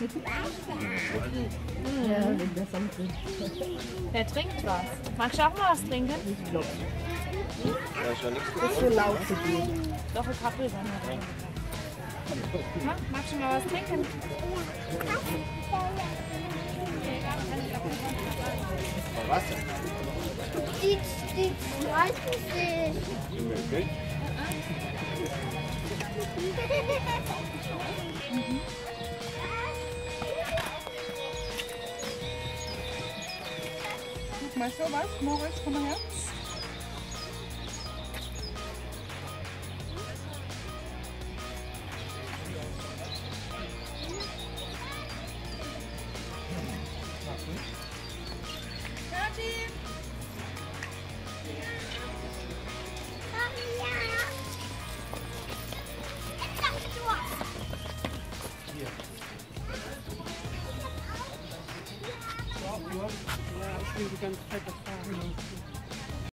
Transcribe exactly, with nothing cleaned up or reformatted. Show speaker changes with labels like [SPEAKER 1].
[SPEAKER 1] Ja, wenn der Sand trinkt.
[SPEAKER 2] Der trinkt was. Magst du auch mal was trinken?
[SPEAKER 1] Ich glaube.
[SPEAKER 3] Ja, ist ja nichts
[SPEAKER 1] Das ist so laut zu gehen.
[SPEAKER 2] Doch, ein Kaffee dann. Ha, magst du mal was trinken?
[SPEAKER 3] Was?
[SPEAKER 4] Die, die streiten sich.
[SPEAKER 3] Okay.
[SPEAKER 5] Guck mal so was, Moritz, komm mal her.
[SPEAKER 6] Ja, ich will die ganze Zeit das fahren.